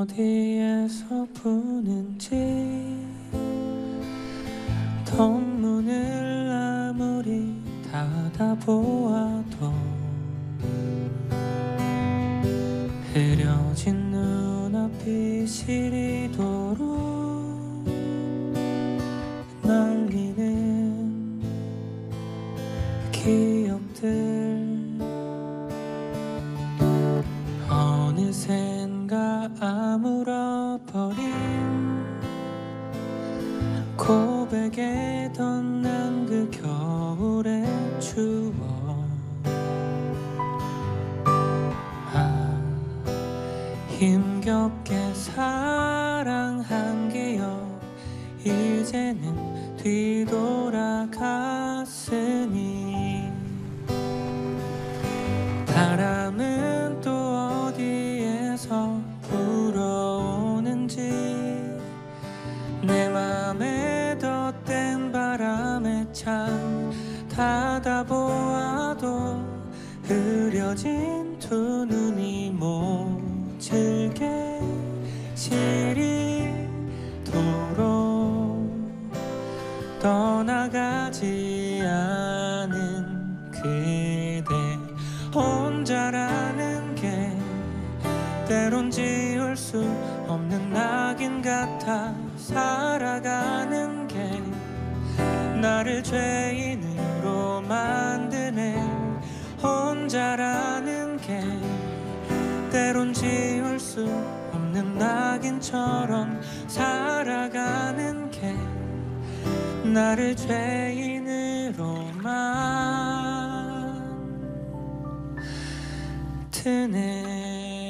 어디에서 부는지 덧문을 아무리 닫아보아도 흐려진 눈앞이 시리도록 날리는 기억들 어느샌가 아물어버린 고백에 덧난 그 겨울의 추억 힘겹게 사랑한 기억 이제는 뒤돌아갔으니 바람은 또 어디에서 불어오는지 내 맘에 덧댄 바람에 창 닫아보아도 흐려진 두 눈이 모질게 시리도록 떠나가지 않은 그대 혼자라는 게 때론 지울 수 없는 낙인 같아 살아가는 게 나를 죄인으로 만드네 혼자라는 게 때론 지울 수 없는 낙인처럼 살아가는 게 나를 죄인으로만 드네